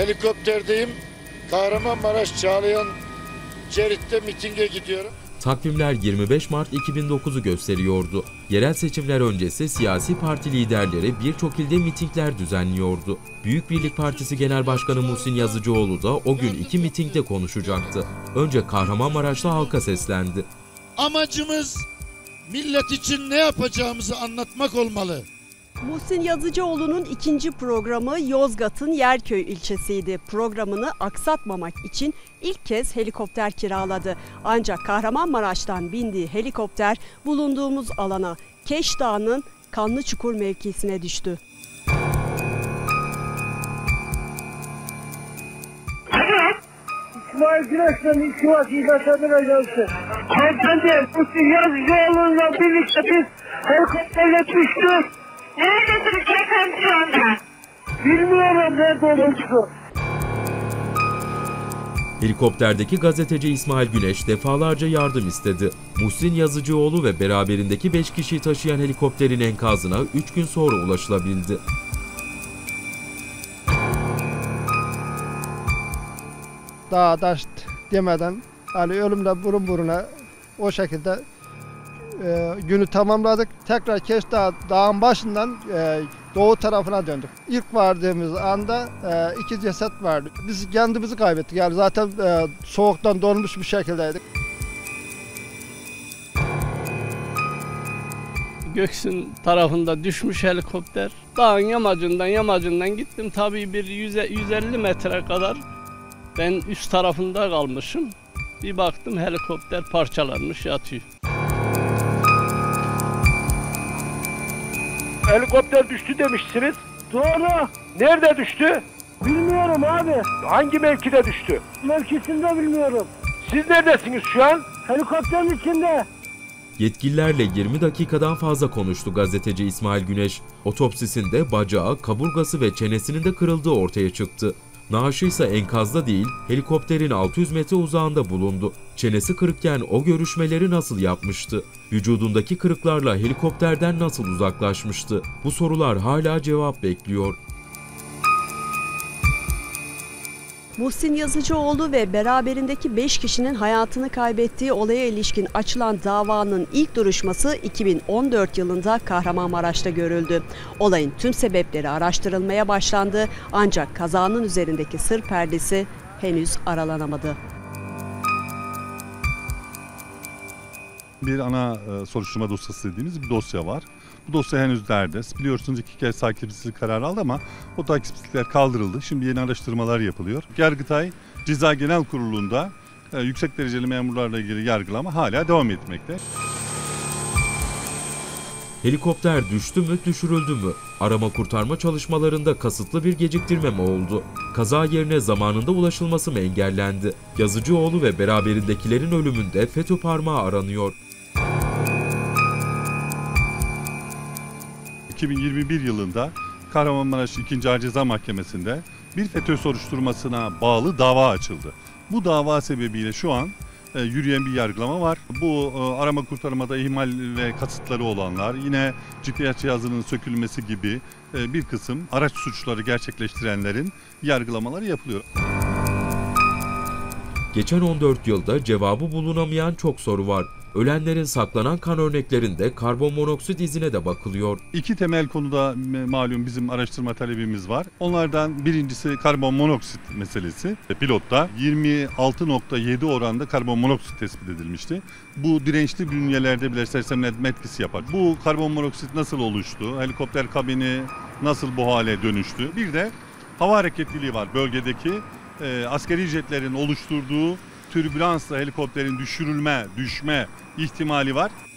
helikopterdeyim. Kahramanmaraş Çağlayan Cerit'te mitinge gidiyorum. Takvimler 25 Mart 2009'u gösteriyordu. Yerel seçimler öncesi siyasi parti liderleri birçok ilde mitingler düzenliyordu. Büyük Birlik Partisi Genel Başkanı Muhsin Yazıcıoğlu da o gün 2 mitingde konuşacaktı. Önce Kahramanmaraş'ta halka seslendi. Amacımız millet için ne yapacağımızı anlatmak olmalı. Muhsin Yazıcıoğlu'nun ikinci programı Yozgat'ın Yerköy ilçesiydi. Programını aksatmamak için ilk kez helikopter kiraladı. Ancak Kahramanmaraş'tan bindiği helikopter bulunduğumuz alana Keş Dağı'nın Kanlıçukur mevkisine düştü. İsmail Güneş'ten iki vakit ajansın. Hanımefendi, Muhsin Yazıcıoğlu'yla birlikte biz helikopterle düştük. Neredesiniz efendim şu anda? Bilmiyorum nerede olduğumuzu. Helikopterdeki gazeteci İsmail Güneş defalarca yardım istedi. Muhsin Yazıcıoğlu ve beraberindeki 5 kişiyi taşıyan helikopterin enkazına 3 gün sonra ulaşılabildi. Dağ taş demeden hani ölümle burun buruna o şekilde günü tamamladık. Tekrar Keşdağ dağın başından doğu tarafına döndük. İlk vardığımız anda 2 ceset vardı. Biz kendimizi kaybettik. Yani zaten soğuktan donmuş bir şekildeydik. Göksun tarafında düşmüş helikopter. Dağın yamacından gittim. Tabii bir 150 metre kadar ben üst tarafında kalmışım. Bir baktım helikopter parçalanmış yatıyor. Helikopter düştü demişsiniz. Doğru. Nerede düştü? Bilmiyorum abi. Hangi mevkide düştü? Mevkisinde bilmiyorum. Siz neredesiniz şu an? Helikopterin içinde. Yetkililerle 20 dakikadan fazla konuştu gazeteci İsmail Güneş. Otopsisinde bacağı, kaburgası ve çenesinin de kırıldığı ortaya çıktı. Naaşı ise enkazda değil, helikopterin 600 metre uzağında bulundu. Çenesi kırıkken o görüşmeleri nasıl yapmıştı? Vücudundaki kırıklarla helikopterden nasıl uzaklaşmıştı? Bu sorular hala cevap bekliyor. Muhsin Yazıcıoğlu ve beraberindeki 5 kişinin hayatını kaybettiği olaya ilişkin açılan davanın ilk duruşması 2014 yılında Kahramanmaraş'ta görüldü. Olayın tüm sebepleri araştırılmaya başlandı ancak kazanın üzerindeki sır perdesi henüz aralanamadı. Bir ana soruşturma dosyası dediğimiz bir dosya var. Bu dosya henüz derdest. Biliyorsunuz 2 kez takipsizlik kararı aldı ama o takipsizlikler kaldırıldı. Şimdi yeni araştırmalar yapılıyor. Yargıtay Ceza Genel Kurulu'nda yüksek dereceli memurlarla ilgili yargılama hala devam etmekte. Helikopter düştü mü, düşürüldü mü? Arama kurtarma çalışmalarında kasıtlı bir geciktirme mi oldu? Kaza yerine zamanında ulaşılması mı engellendi? Yazıcıoğlu ve beraberindekilerin ölümünde FETÖ parmağı aranıyor. 2021 yılında Kahramanmaraş 2. Ağır Ceza Mahkemesi'nde bir FETÖ soruşturmasına bağlı dava açıldı. Bu dava sebebiyle şu an yürüyen bir yargılama var. Bu arama kurtarmada ihmal ve kasıtları olanlar, yine GPS cihazının sökülmesi gibi bir kısım araç suçları gerçekleştirenlerin yargılamaları yapılıyor. Geçen 14 yılda cevabı bulunamayan çok soru var. Ölenlerin saklanan kan örneklerinde karbon monoksit izine de bakılıyor. 2 temel konuda malum bizim araştırma talebimiz var. Onlardan birincisi karbon monoksit meselesi. Pilotta 26.7 oranda karbon monoksit tespit edilmişti. Bu dirençli bünyelerde bile sersemletme etkisi yapar. Bu karbon monoksit nasıl oluştu? Helikopter kabini nasıl bu hale dönüştü? Bir de hava hareketliliği var bölgedeki. Askeri jetlerin oluşturduğu türbülansla helikopterin düşme ihtimali var.